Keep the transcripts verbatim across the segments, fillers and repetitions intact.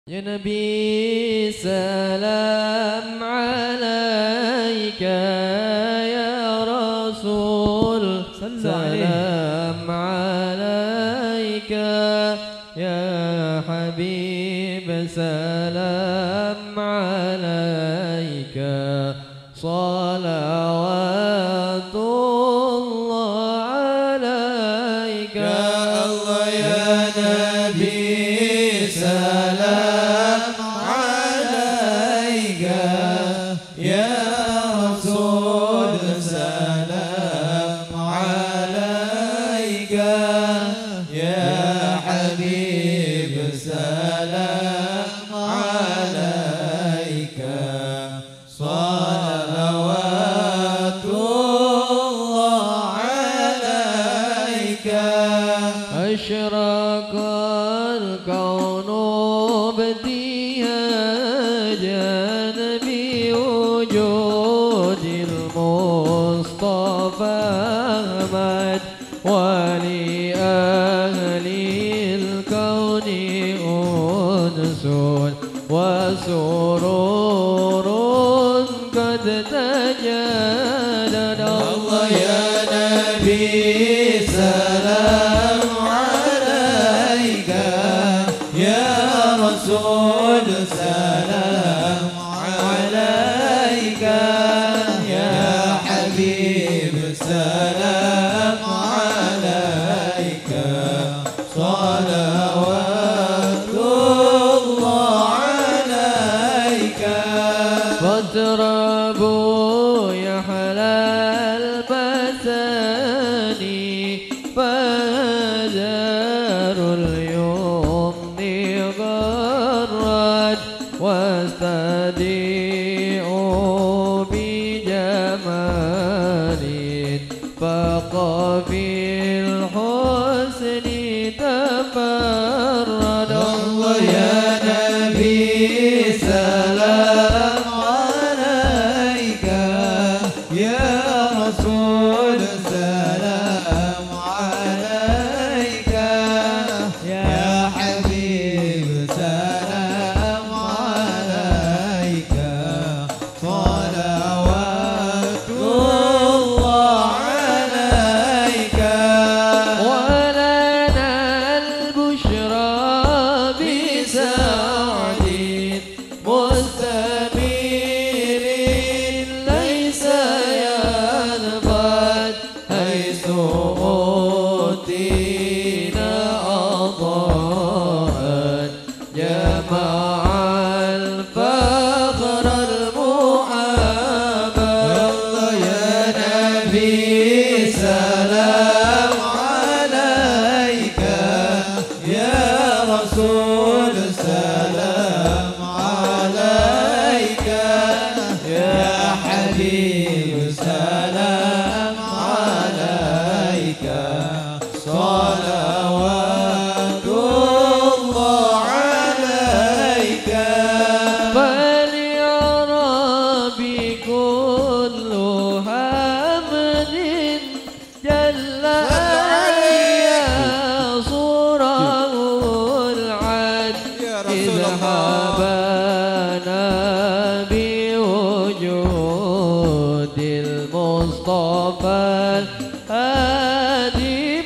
Ya Nabi salam alaika, ya Rasul salam alaika, ya Habib salam alaika, salawatullah alaika. Ya Allah ya Nabi salam alaika, ya Rasul salam alaika, ya Habib salam alaika, salawatullah alaika. أشرق الكون ابتهاجا بوجود المصطفى أحمد، ولأهل الكون أنس وسرور قد تجلى. الله يا نبي سلام عليك، يا رسول سلام عليك، يا حبيب سلام عليك، صلوات الله عليك. فاضربوا يا حلال بثاني، فهزار اليمن غرد، واستديعوا بجمال فقى في الحسن تفرد. الله يا نبي سلام عليك، يا رسول سلام عليك، يا حبيب سلام عليك، صلوات الله عليك. ولنا البشرى بسعد مستبين ليس ينفد، حيث أوتينا أضاء جمع الفخر المحبب. الله يا نبي سلام عليك، يا رسول سلام عليك، يا حبيب سلام عليك، صلوات الله عليك. فليرى بكل حمد جل صوره العد، إذ حبانا بوجود المصطفى الهادي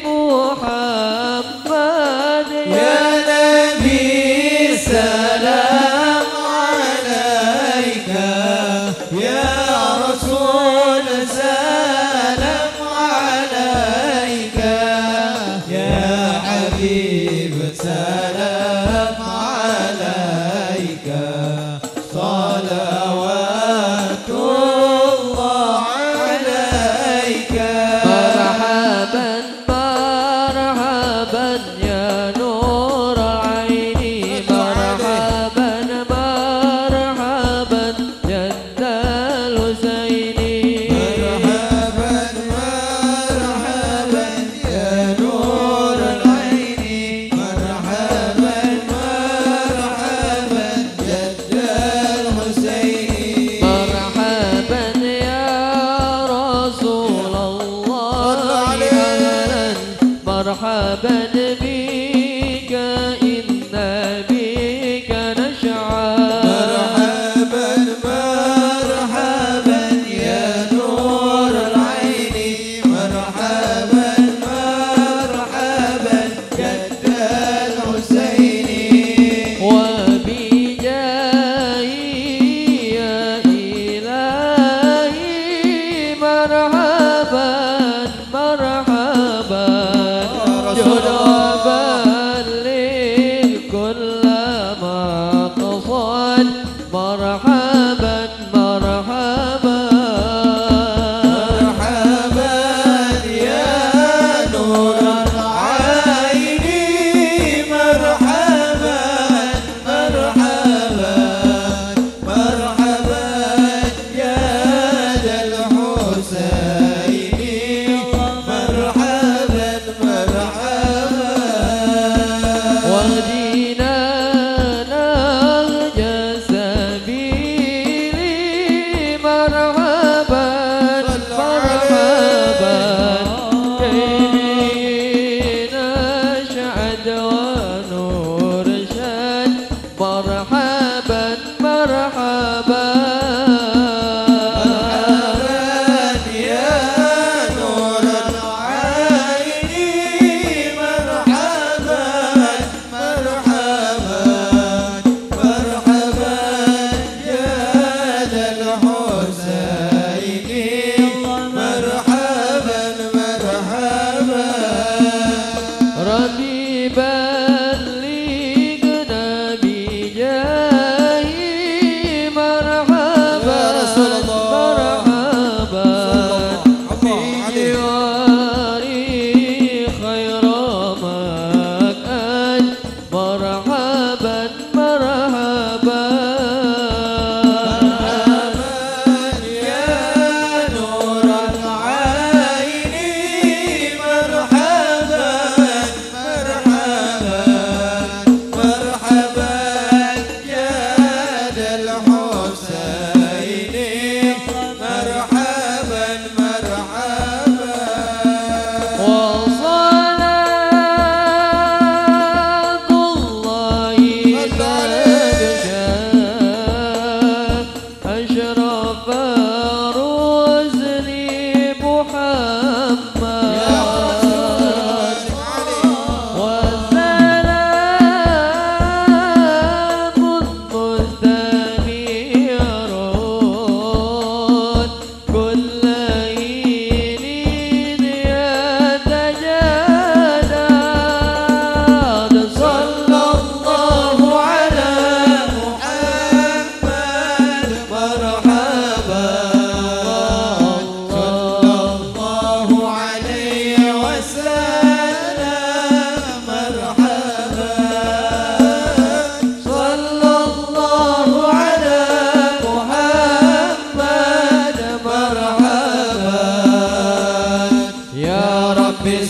محمد. يا نبي سلام عليك، يا رسول سلام عليك، يا حبيب سلام عليك، صلوات الله عليك. مرحبا مرحبا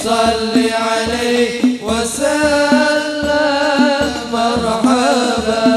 صل عليه وسلم مرحبا